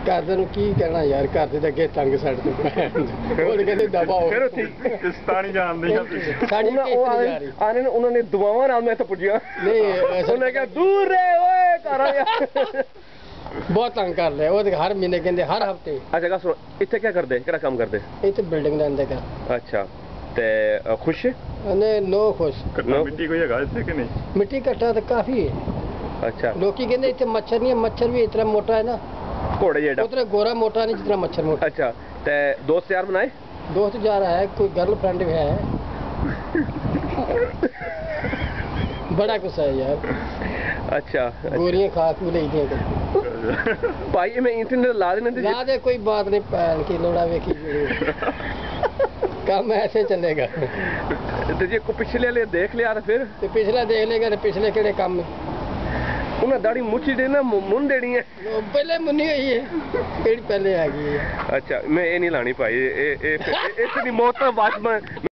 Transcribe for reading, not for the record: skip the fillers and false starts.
ਘਰ ਨੂੰ ਕੀ ਕਹਿਣਾ ਯਾਰ, ਘਰ ਦੇ ਅੱਗੇ ਤੰਗ ਸਾਡੇ ਤੋਂ ਉਹ ਕਹਿੰਦੇ ਦਬਾ ਹੋ ਫਿਰ ਪਾਕਿਸਤਾਨੀ ਜਾਣਦੇ ਆ ਸਾਡੀ ਆਨੇ ਉਹਨਾਂ ਨੇ ਦੁਆਵਾਂ ਨਾਲ ਮੈਂ ਤਾਂ ਪੁੱਜਿਆ ਨਹੀਂ ਉਹਨੇ ਕਿਹਾ ਦੂਰ ਰਹਿ ਓਏ ਘਰ ਆ ਗਿਆ ਬਹੁਤ ਤੰਗ ਕਰ ਲਿਆ ਉਹ ਹਰ ਮਹੀਨੇ ਕਹਿੰਦੇ ਹਰ ਹਫਤੇ। ਅੱਛਾ ਗੱਲ ਸੁਣੋ ਇੱਥੇ ਕੀ ਕਰਦੇ ਕਿਹੜਾ ਕੰਮ ਕਰਦੇ? ਇੱਥੇ ਬਿਲਡਿੰਗ ਦਾ ਅੰਦਰ ਕਰ। ਅੱਛਾ ਤੇ ਖੁਸ਼ ਨੇ ਨੋ ਖੁਸ਼ ਮਿੱਟੀ ਕੋਈ ਹੈਗਾ ਇੱਥੇ ਕਿ ਨਹੀਂ? ਮਿੱਟੀ ਘੱਟਾ ਤਾਂ ਕਾਫੀ ਹੈ। ਅੱਛਾ ਲੋਕੀ ਕਹਿੰਦੇ ਇੱਥੇ ਮੱਛਰ ਨਹੀਂ ਹੈ, ਮੱਛਰ ਵੀ ਇतना मोटा है ना घोड़े जेड़ा उतना गोरा मोटा नहीं जितना मच्छर मोटा। अच्छा ते दोस्त यार बनाए? दोस्त जा रहा है, कोई गर्लफ्रेंड भी है बड़ा कुछ है यार। अच्छा गोरियां खा के ले दिया भाई मैं इंटरनेट ला देने ला दे कोई बात नहीं, पैन की लोड़ा वेखी काम ऐसे चलेगा। तो जे को पिछले वाले देख लिया फिर तो पिछला देख लेगा तो पिछले केड़े काम में उन्हें दाढ़ी मुच्छी देना मुन देनी है पहले मुन्नी हुई है केड़ी पहले आ गई है। अच्छा मैं ये नहीं लानी भाई इतनी मौत बाद में